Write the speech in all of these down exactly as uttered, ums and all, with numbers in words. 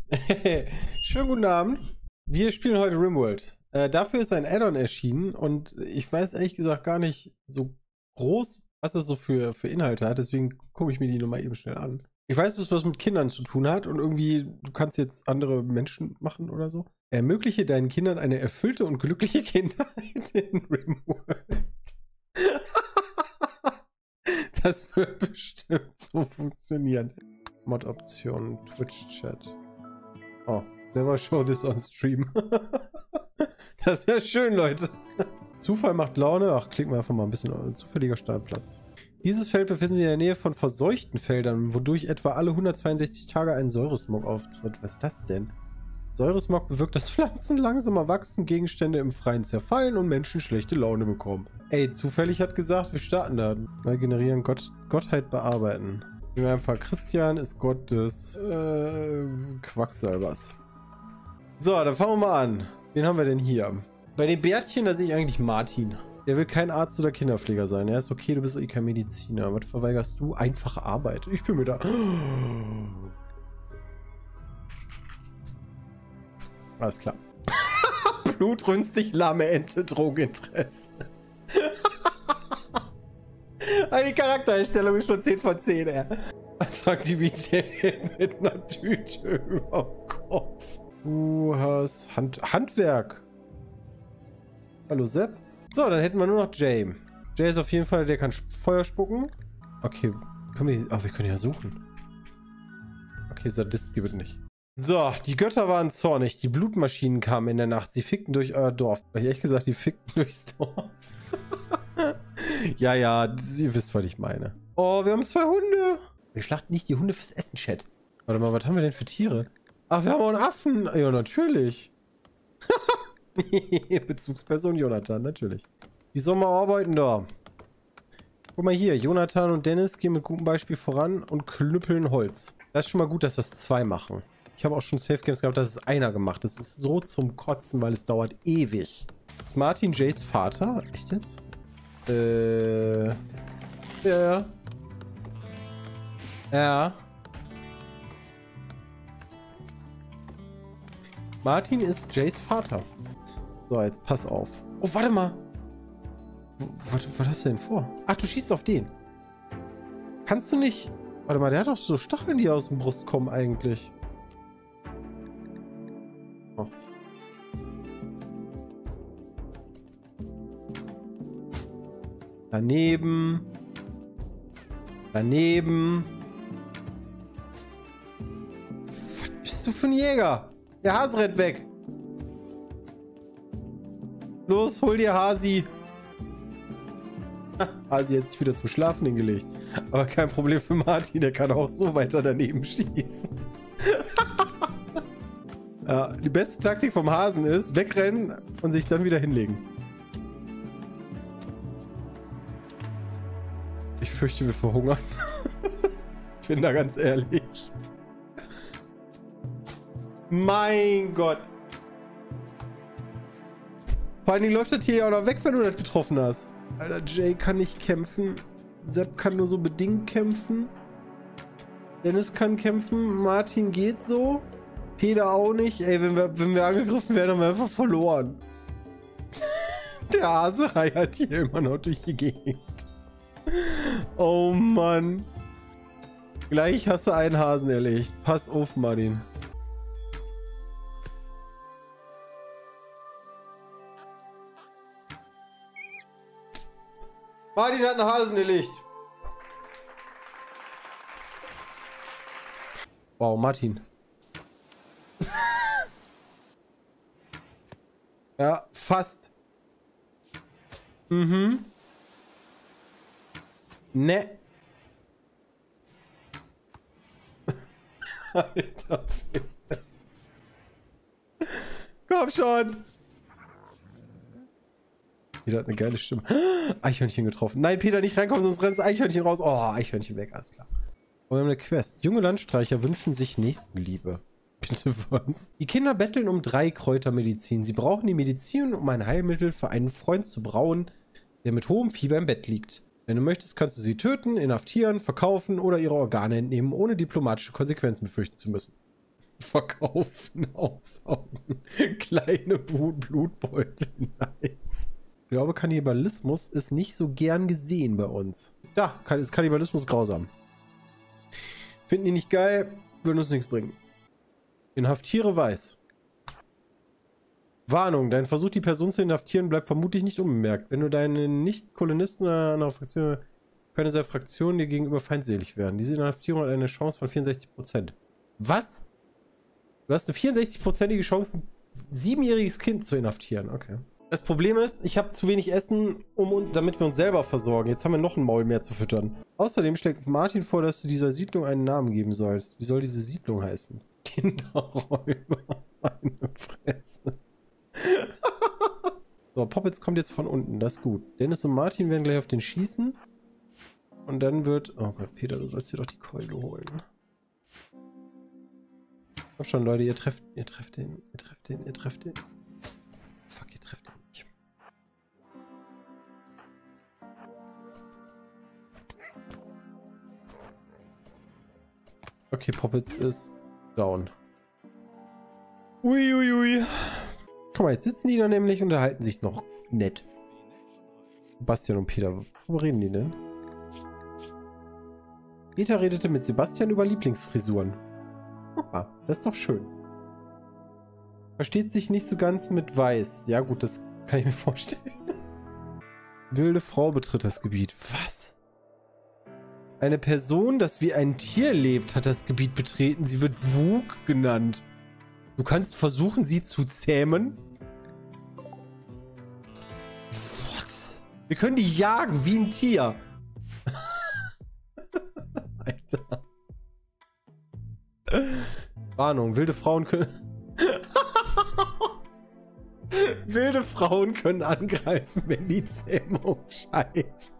Schönen guten Abend. Wir spielen heute RimWorld. Äh, dafür ist ein Add-on erschienen und ich weiß ehrlich gesagt gar nicht so groß, was das so für, für Inhalte hat. Deswegen gucke ich mir die nochmal eben schnell an. Ich weiß, dass es was mit Kindern zu tun hat und irgendwie, du kannst jetzt andere Menschen machen oder so. Ermögliche deinen Kindern eine erfüllte und glückliche Kindheit in RimWorld. Das wird bestimmt so funktionieren. Mod-Optionen, Twitch-Chat. Oh, never show this on stream. Das ist ja schön, Leute. Zufall macht Laune. Ach, klicken wir einfach mal ein bisschen. Zufälliger Startplatz. Dieses Feld befindet sich in der Nähe von verseuchten Feldern, wodurch etwa alle hundertzweiundsechzig Tage ein Säuresmog auftritt. Was ist das denn? Säuresmog bewirkt, dass Pflanzen langsamer wachsen, Gegenstände im Freien zerfallen und Menschen schlechte Laune bekommen. Ey, zufällig hat gesagt, wir starten da. Neu generieren, Gott, Gottheit bearbeiten. In meinem Fall Christian ist Gott des äh, Quacksalbers. So, dann fangen wir mal an. Wen haben wir denn hier? Bei den Bärtchen, da sehe ich eigentlich Martin. Der will kein Arzt oder Kinderpfleger sein. Er ist okay, du bist eh kein Mediziner. Was verweigerst du? Einfache Arbeit. Ich bin mir da. Alles klar. Blutrünstig, lahme Ente, Drogeninteresse. Die Charaktereinstellung ist schon zehn von zehn, ey. Attraktivität mit einer Tüte über dem Kopf. Du hast Hand Handwerk. Hallo Sepp. So, dann hätten wir nur noch Jay. Jay ist auf jeden Fall, der kann Feuer spucken. Okay, können wir... Ach, wir können ja suchen. Okay, Sadist gibt es nicht. So, die Götter waren zornig. Die Blutmaschinen kamen in der Nacht. Sie fickten durch euer Dorf. Hab ich ehrlich gesagt, die fickten durchs Dorf. Ja, ja, ihr wisst, was ich meine. Oh, wir haben zwei Hunde. Wir schlachten nicht die Hunde fürs Essen, Chat. Warte mal, was haben wir denn für Tiere? Ach, wir haben auch einen Affen. Ja, natürlich. Bezugsperson Jonathan, natürlich. Wie soll man arbeiten da? Guck mal hier, Jonathan und Dennis gehen mit gutem Beispiel voran und knüppeln Holz. Das ist schon mal gut, dass das zwei machen. Ich habe auch schon Safe Games gehabt, dass es einer gemacht. Das ist so zum Kotzen, weil es dauert ewig. Ist Martin Jays Vater? Echt jetzt? Äh. Ja. Ja. Martin ist Jays Vater. So, jetzt pass auf. Oh, warte mal. Was, was hast du denn vor? Ach, du schießt auf den. Kannst du nicht... Warte mal, der hat doch so Stacheln, die aus dem Brust kommen eigentlich. Oh. Daneben. Daneben. Was bist du für ein Jäger? Der Hase rennt weg. Los, hol dir Hasi. Hasi hat sich wieder zum Schlafen hingelegt. Aber kein Problem für Martin, der kann auch so weiter daneben schießen. Ja, die beste Taktik vom Hasen ist, wegrennen und sich dann wieder hinlegen. Ich fürchte, wir verhungern. Ich bin da ganz ehrlich. Mein Gott. Vor allen Dingen läuft das hier ja auch noch weg, wenn du das getroffen hast. Alter, Jay kann nicht kämpfen. Sepp kann nur so bedingt kämpfen. Dennis kann kämpfen. Martin geht so. Peter auch nicht. Ey, wenn wir, wenn wir angegriffen werden, haben wir einfach verloren. Der Hase reiert hier immer noch durch die Gegend. Oh Mann. Gleich hast du einen Hasen erlegt. Pass auf, Martin. Martin hat einen Hasen erlegt. Wow, Martin. Ja, fast. Mhm. Ne. Alter Fitte. Komm schon. Peter hat eine geile Stimme. Eichhörnchen getroffen. Nein, Peter, nicht reinkommen, sonst rennt das Eichhörnchen raus. Oh, Eichhörnchen weg, alles klar. Und wir haben eine Quest. Junge Landstreicher wünschen sich Nächstenliebe. Bitte was? Die Kinder betteln um drei Kräutermedizin. Sie brauchen die Medizin, um ein Heilmittel für einen Freund zu brauen, der mit hohem Fieber im Bett liegt. Wenn du möchtest, kannst du sie töten, inhaftieren, verkaufen oder ihre Organe entnehmen, ohne diplomatische Konsequenzen befürchten zu müssen. verkaufen, aussaugen. Kleine Blut Blutbeutel, nice. Ich glaube, Kannibalismus ist nicht so gern gesehen bei uns. Ja, ist Kannibalismus grausam. Finden die nicht geil, würden uns nichts bringen. Inhaftiere weiß. Warnung, dein Versuch, die Person zu inhaftieren, bleibt vermutlich nicht unbemerkt. Wenn du deinen Nicht-Kolonisten oder einer Fraktion, können seine Fraktionen dir gegenüber feindselig werden. Diese Inhaftierung hat eine Chance von vierundsechzig Prozent. Was? Du hast eine vierundsechzig-prozentige Chance, ein siebenjähriges Kind zu inhaftieren. Okay. Das Problem ist, ich habe zu wenig Essen, um, damit wir uns selber versorgen. Jetzt haben wir noch ein Maul mehr zu füttern. Außerdem schlägt Martin vor, dass du dieser Siedlung einen Namen geben sollst. Wie soll diese Siedlung heißen? Kinderräuber. Meine Fresse. So, Poppets kommt jetzt von unten. Das ist gut. Dennis und Martin werden gleich auf den schießen. Und dann wird... Oh Gott, Peter, du sollst dir doch die Keule holen. Komm schon, Leute, ihr trefft, ihr trefft den, ihr trefft den, ihr trefft den. Fuck, ihr trefft den nicht. Okay, Poppets ist down. Uiuiui. Ui, ui. Guck mal, jetzt sitzen die da nämlich und unterhalten sich noch nett. Sebastian und Peter, worüber reden die denn? Peter redete mit Sebastian über Lieblingsfrisuren. Ah, das ist doch schön. Versteht sich nicht so ganz mit Weiß. Ja gut, das kann ich mir vorstellen. Wilde Frau betritt das Gebiet. Was? Eine Person, das wie ein Tier lebt, hat das Gebiet betreten. Sie wird Wug genannt. Du kannst versuchen, sie zu zähmen. What? Wir können die jagen wie ein Tier. Alter. Warnung, wilde Frauen können... wilde Frauen können angreifen, wenn die Zähmung scheitert.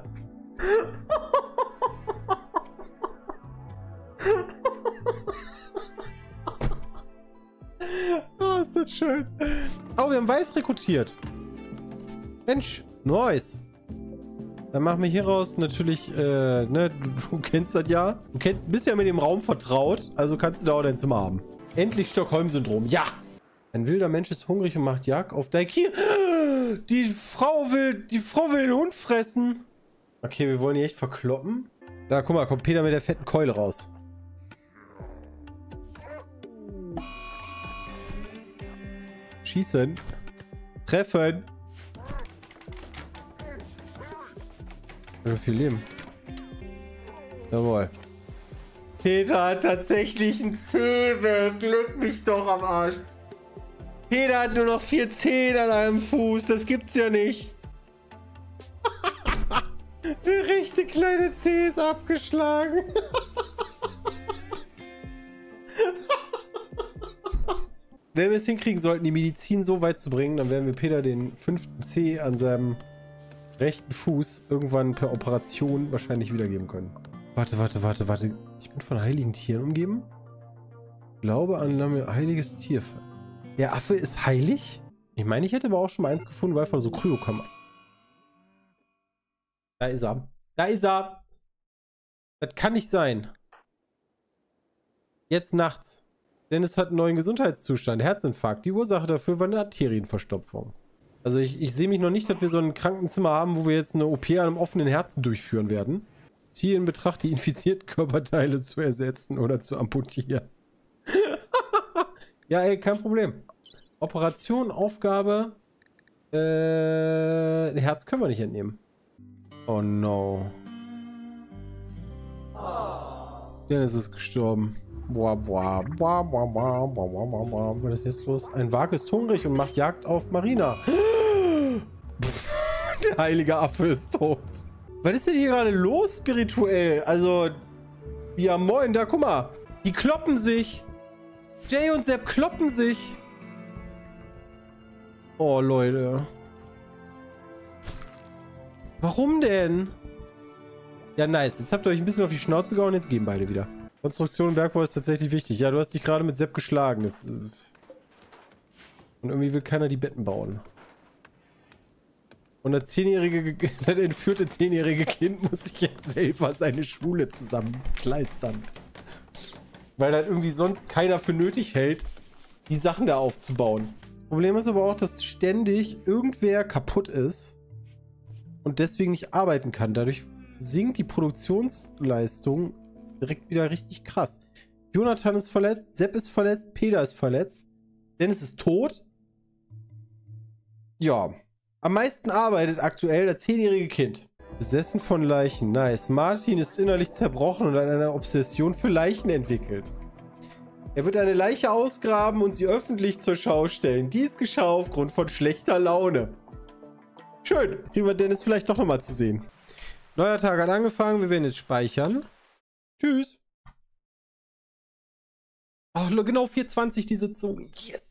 Oh, ist das schön. Oh, wir haben Weiß rekrutiert. Mensch, nice. Dann machen wir hieraus natürlich, äh, ne, du, du kennst das ja. Du kennst, bist ja mit dem Raum vertraut, also kannst du da auch dein Zimmer haben. Endlich Stockholm-Syndrom, ja! Ein wilder Mensch ist hungrig und macht Jagd auf Daiki. Die Frau will, die Frau will den Hund fressen. Okay, wir wollen die echt verkloppen. Da, guck mal, kommt Peter mit der fetten Keule raus. Schießen. Treffen. So viel Leben. Jawohl. Peter hat tatsächlich einen Zeh weg. Leck mich doch am Arsch. Peter hat nur noch vier Zehen an einem Fuß. Das gibt's ja nicht. Der rechte kleine Zeh ist abgeschlagen. Wenn wir es hinkriegen sollten, die Medizin so weit zu bringen, dann werden wir Peter den fünften Zeh an seinem rechten Fuß irgendwann per Operation wahrscheinlich wiedergeben können. Warte, warte, warte, warte. Ich bin von heiligen Tieren umgeben? Glaube an ein heiliges Tier. Der Affe ist heilig? Ich meine, ich hätte aber auch schon mal eins gefunden, weil von so Kryo kam. Da ist er. Da ist er. Das kann nicht sein. Jetzt nachts. Dennis hat einen neuen Gesundheitszustand. Herzinfarkt. Die Ursache dafür war eine Arterienverstopfung. Also ich, ich sehe mich noch nicht, dass wir so ein Krankenzimmer haben, wo wir jetzt eine O P an einem offenen Herzen durchführen werden. Ziehe in Betracht, die infizierten Körperteile zu ersetzen oder zu amputieren. Ja, ey, kein Problem. Operation, Aufgabe. Äh, Herz können wir nicht entnehmen. Oh no. Dennis ist gestorben. Boah, boah, boah, boah, boah, boah, boah, boah. Was ist jetzt los? Ein Wag ist hungrig und macht Jagd auf Marina. Der heilige Affe ist tot. Was ist denn hier gerade los, spirituell? Also, ja moin, da guck mal. Die kloppen sich. Jay und Sepp kloppen sich. Oh, Leute. Warum denn? Ja, nice. Jetzt habt ihr euch ein bisschen auf die Schnauze gehauen, jetzt gehen beide wieder. Konstruktion und Bergbau ist tatsächlich wichtig. Ja, du hast dich gerade mit Sepp geschlagen. Das ist... Und irgendwie will keiner die Betten bauen. Und das zehnjährige, das entführte zehnjährige Kind muss sich jetzt selber seine Schule zusammenkleistern. weil dann irgendwie sonst keiner für nötig hält, die Sachen da aufzubauen. Problem ist aber auch, dass ständig irgendwer kaputt ist und deswegen nicht arbeiten kann. Dadurch sinkt die Produktionsleistung direkt wieder richtig krass. Jonathan ist verletzt, Sepp ist verletzt, Peter ist verletzt, Dennis ist tot. Ja, am meisten arbeitet aktuell das zehnjährige Kind. Besessen von Leichen, nice. Martin ist innerlich zerbrochen und hat eine Obsession für Leichen entwickelt. Er wird eine Leiche ausgraben und sie öffentlich zur Schau stellen. Dies geschah aufgrund von schlechter Laune. Schön. Kriegen wir Dennis vielleicht doch nochmal zu sehen. Neuer Tag hat angefangen. Wir werden jetzt speichern. Tschüss. Oh, genau vier zwanzig die Sitzung. Yes.